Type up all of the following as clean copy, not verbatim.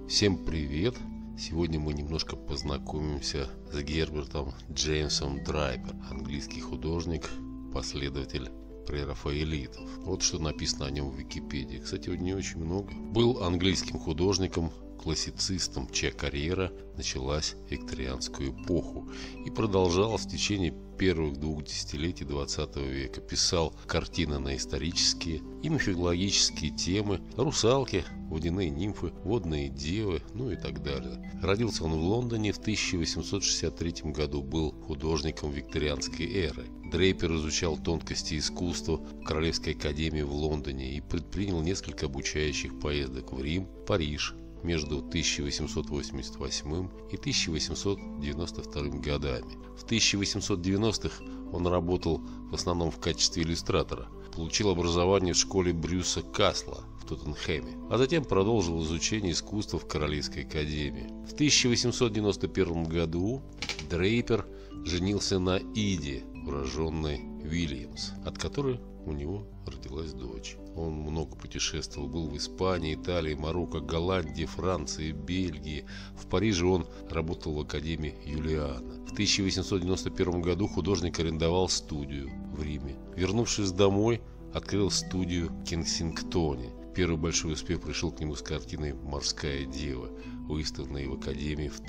Всем привет! Сегодня мы немножко познакомимся с Гербертом Джеймсом Драйпер, английский художник, последователь прерафаэлитов. Вот что написано о нем в Википедии. Кстати, его не очень много. Был английским художником, классицистом, чья карьера началась в викторианскую эпоху и продолжалась в течение первых 2 десятилетий 20 века. Писал картины на исторические и мифологические темы: русалки, водяные нимфы, водные девы, ну и так далее. Родился он в Лондоне в 1863 году, был художником викторианской эры. Дрейпер изучал тонкости искусства в Королевской академии в Лондоне и предпринял несколько обучающих поездок в Рим, Париж между 1888 и 1892 годами. В 1890-х он работал в основном в качестве иллюстратора. Получил образование в школе Брюса Касла в Тоттенхэме, а затем продолжил изучение искусства в Королевской академии. В 1891 году Дрейпер женился на Иде, уроженной Уильямс, от которой у него родилась дочь. Он много путешествовал, был в Испании, Италии, Марокко, Голландии, Франции, Бельгии. В Париже он работал в Академии Юлиана. В 1891 году художник арендовал студию в Риме. Вернувшись домой, открыл студию в Кенсингтоне. Первый большой успех пришел к нему с картиной «Морская дева», выставленной в Академии в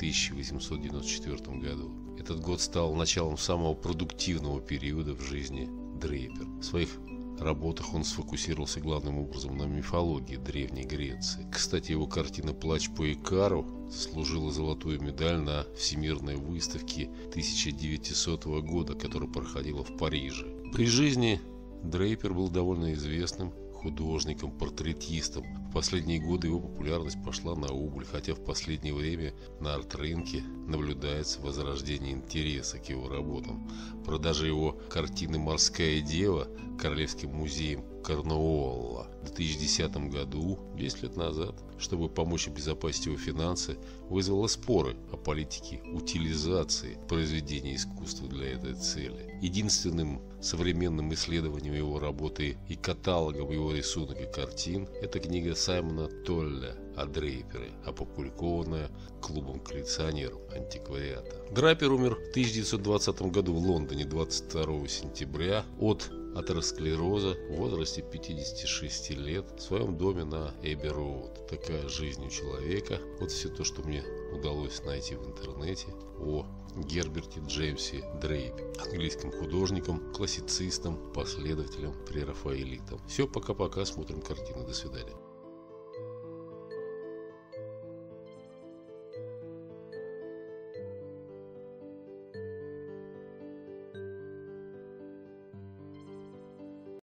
1894 году. Этот год стал началом самого продуктивного периода в жизни Дрейпера. В своих работах он сфокусировался главным образом на мифологии Древней Греции. Кстати, его картина «Плач по Икару» заслужила золотую медаль на Всемирной выставке 1900 года, которая проходила в Париже. При жизни Дрейпер был довольно известным художником, портретистом. В последние годы его популярность пошла на убыль, хотя в последнее время на арт-рынке наблюдается возрождение интереса к его работам. Продажа его картины «Морская дева» Королевским музеем Корнуолла в 2010 году, 10 лет назад, чтобы помочь обезопасить его финансы, вызвала споры о политике утилизации произведений искусства для этой цели. Единственным современным исследованием его работы и каталогом его рисунок и картин – это книга Саймона Толля о Дрейпере, опубликованная клубом коллекционеров антиквариата. Дрейпер умер в 1920 году в Лондоне 22 сентября от атеросклероза в возрасте 56 лет в своем доме на Эбби-Роуд. Такая жизнь у человека. Вот все то, что мне удалось найти в интернете о Герберте Джеймсе Дрейпере, английским художником, классицистом, последователем прерафаэлитов. Все, пока-пока, смотрим картины. До свидания.